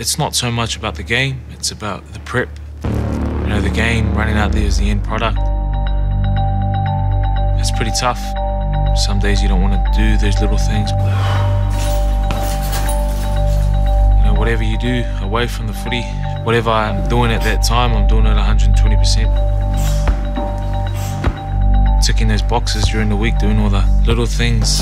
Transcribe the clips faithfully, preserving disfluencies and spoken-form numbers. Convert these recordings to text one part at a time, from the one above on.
It's not so much about the game, it's about the prep. You know, the game, running out there is the end product. It's pretty tough. Some days you don't want to do those little things. You know, whatever you do away from the footy, whatever I'm doing at that time, I'm doing it one hundred twenty percent. Ticking those boxes during the week, doing all the little things.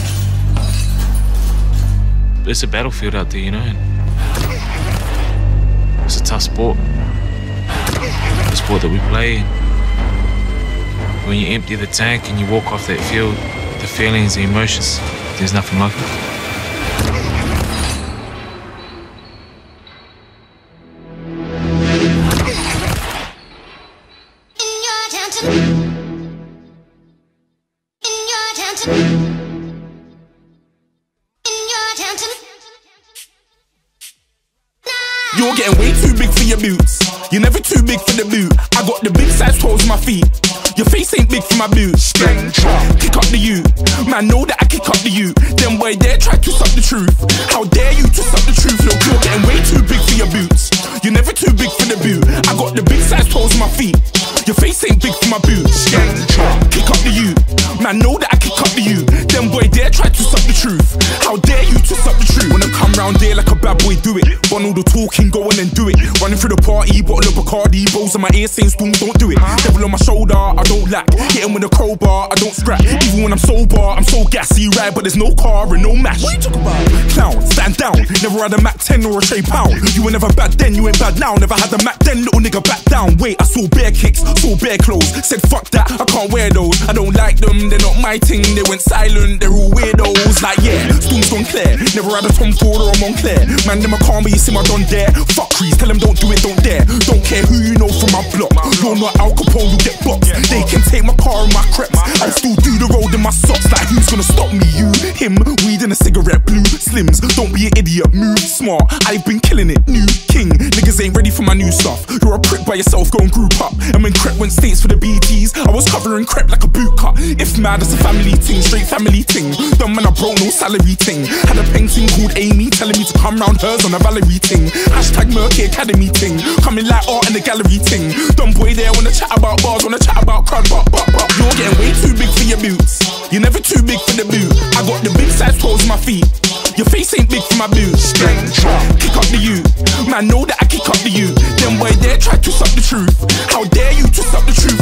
It's a battlefield out there, you know. And it's a tough sport. The sport that we play. When you empty the tank and you walk off that field, the feelings, the emotions, there's nothing like it. You're getting way too big for your boots. You're never too big for the boot. I got the big size toes on my feet. Your face ain't big for my boots. Kick up the you. Man, know that I kick up the you. Them boy there try to suck the truth. How dare you to suck the truth? Look, you're getting way too big for your boots. You're never too big for the boot. I got the big size toes on my feet. Your face ain't big for my boots. Kick up the you. Man, know that I kick up the you. Them boy there try to suck the truth. How dare you to suck the truth? Wanna come round there like a bad boy, do it. Want all the talking, go on and do it. Running through the party, bottle of Bacardi, rolls in my ear saying spoon, don't do it. Devil on my shoulder, I don't lack. Hit him with a crowbar, I don't scrap. Even when I'm sober, I'm so gassy, right? But there's no car and no match. What you talking about? Clown, stand down. Never had a Mac ten or a Shay Pound. You were never bad then, you ain't bad now. Never had a Mac then, little nigga back down. Wait, I saw bare kicks, saw bare clothes. Said fuck that, I can't wear those. I don't like them, they're not my thing. They went silent, they're all weirdos. Like yeah, spoon's gone clear. Never had a Tom Ford or a Montclair. Man, them a calm, but you see my done there. Fuck crease, tell them don't do it, don't dare. Don't care who you know from my block. You're not Al Capone, you get boxed. They can take my car and my crepes. I'll still do the road in my socks. Like who's gonna stop me? You, him, weed and a cigarette, blue slims. Don't be an idiot, move smart. I've been killing it, new king. Niggas ain't ready for my new stuff. You're a prick by yourself, go and group up. And when Crep went states for the B Ts, I was covering Crep like a boot cut. If mad, it's a family ting, straight family ting. Dumb man, I broke no salary ting. Had a painting called Amy telling me to come round hers on a Valerie ting. Hashtag Murky Academy ting. Coming like art in the gallery ting. Dumb boy there wanna chat about bars, wanna chat about crowd, but, but, but. You're getting way too big for your boots. You're never too big for the boot. I got the big size toes on my feet. Your face ain't big for my boots. Kick up the you. Man, know that I kick up the you. Them boy there try to suck the truth. How dare you to suck the truth?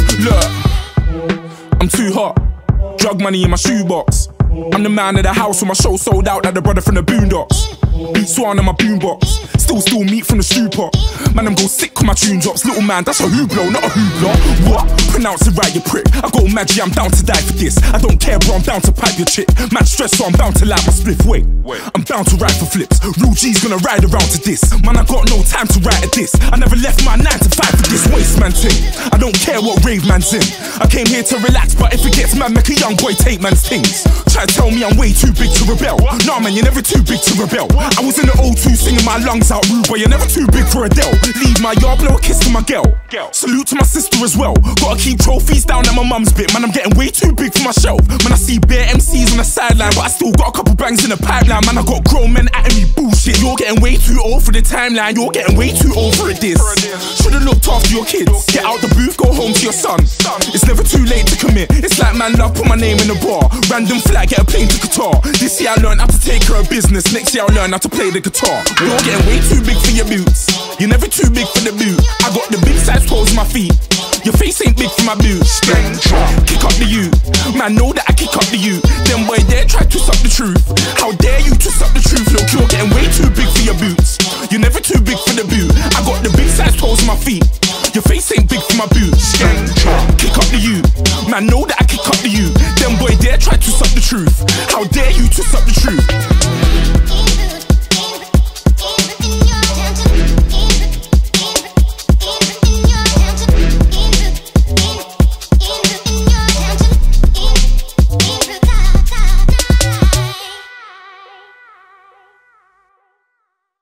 Look, I'm too hot. Drug money in my shoebox. I'm the man of the house when my show sold out like the brother from the Boondocks. Beat Swan on my boombox. Still steal meat from the stew pot. Man, I'm go sick when my tune drops. Little man, that's a hooplo, not a hoopla. What? Pronounce it right, you prick. I go Maggie, I'm down to die for this. I don't care, bro, I'm down to pipe your chick. Man, stress, so I'm bound to light my spliff. Wait, I'm bound to ride for flips. Real G's gonna ride around to this. Man, I got no time to write at this. I never left my nine to five for this waste man thing. I don't care what rave man's in. I came here to relax, but if it gets mad, make a young boy take man's things. Try to tell me I'm way too big to rebel. Nah, man, you're never too big to rebel. I was in the O two singing my lungs out rude, but you're never too big for Adele. Leave my yard, blow a kiss to my girl. Salute to my sister as well. Gotta keep trophies down at my mum's bit. Man, I'm getting way too big for my shelf. Man, I see bare M Cs on the sideline, but I still got a couple bangs in the pipeline. Man, I got grown men at me bullshit. You're getting way too old for the timeline. You're getting way too old for it this. Should've looked after your kids. Get out the booth, go home to your son. It's never too late to commit. It's like man love, put my name in the bar. Random flag, get a plane to Qatar. This year I learned how to take care of business. Next year I'll learn how to play the guitar. You're getting way too big for your boots. You're never too big for the boot. I got the big size toes on my feet. Your face ain't big for my boots. Kick up the you. Man, know that I kick up the you. Them boy there try to suck the truth. How dare you to suck the truth? Look, you're getting way too big for your boots. You're never too big for the boot. I got the big size toes on my feet. Your face ain't big for my boots. Kick up the you. Man, know that I kick up the you. Them boy there try to suck the truth. How dare you to suck the truth?